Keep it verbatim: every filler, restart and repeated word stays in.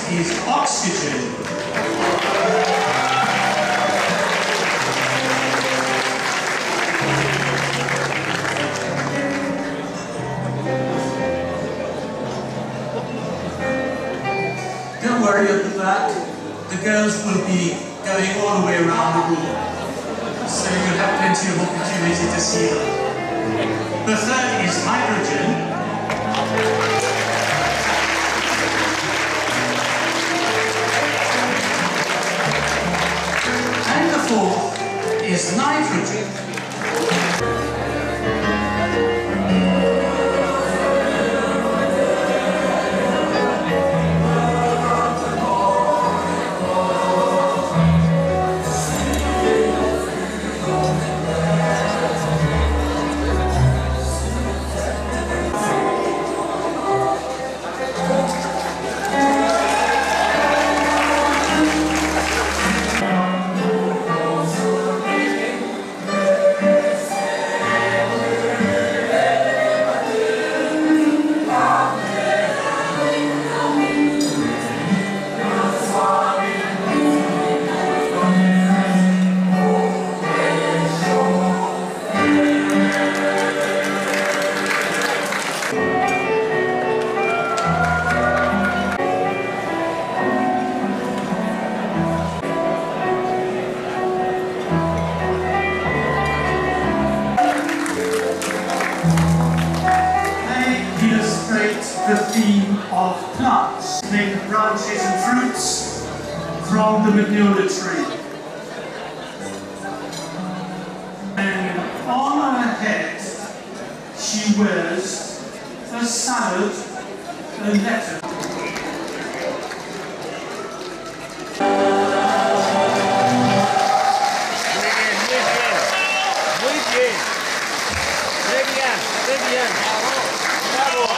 is oxygen. Don't worry at the back, the girls will be going all the way around the room, so you'll have plenty of opportunity to see them. The third is hydrogen. And the fourth is nitrogen. The theme of plants, named branches and fruits from the magnolia tree. And on her head she wears a salad, a letter. Muy bien, muy bien, muy bien, muy bien, bravo, bravo.